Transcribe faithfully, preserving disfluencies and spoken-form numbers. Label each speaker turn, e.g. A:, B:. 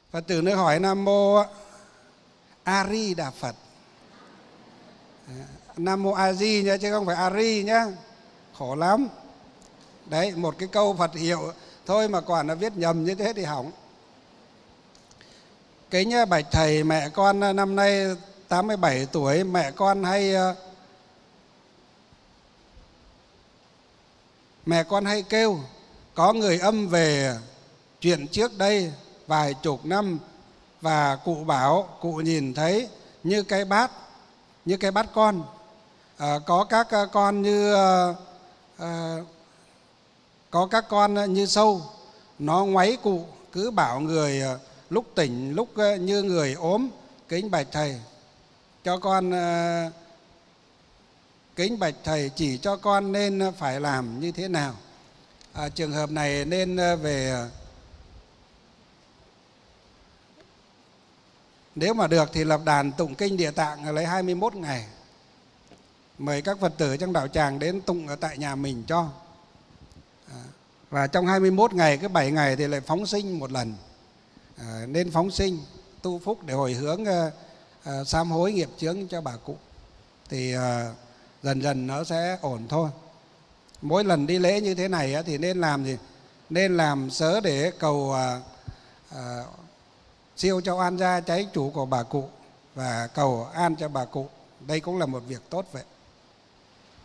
A: Phật tử nơi hỏi Nam Mô A Di Đà Phật. Nam Mô A Di nhá, chứ không phải A Ri nhá. Khổ lắm. Đấy, một cái câu Phật hiệu thôi mà còn nó viết nhầm như thế thì hỏng. Kính bạch thầy, mẹ con năm nay tám mươi bảy tuổi, mẹ con hay mẹ con hay kêu có người âm về chuyện trước đây vài chục năm, và cụ bảo cụ nhìn thấy như cái bát, như cái bát con, à, có các con như à, có các con như sâu, nó ngoáy cụ, cứ bảo người lúc tỉnh lúc như người ốm. Kính bạch thầy, cho con uh, kính bạch thầy chỉ cho con nên phải làm như thế nào. À, trường hợp này nên về, nếu mà được thì lập đàn tụng kinh Địa Tạng lấy hai mươi mốt ngày, mời các Phật tử trong đạo tràng đến tụng ở tại nhà mình cho. À, và trong hai mươi mốt ngày, cái bảy ngày thì lại phóng sinh một lần. À, nên phóng sinh tu phúc để hồi hướng uh, uh, sám hối nghiệp chướng cho bà cụ, thì uh, dần dần nó sẽ ổn thôi. Mỗi lần đi lễ như thế này uh, thì nên làm gì? Nên làm sớ để cầu uh, uh, siêu cho oan gia cháy chủ của bà cụ và cầu an cho bà cụ. Đây cũng là một việc tốt vậy.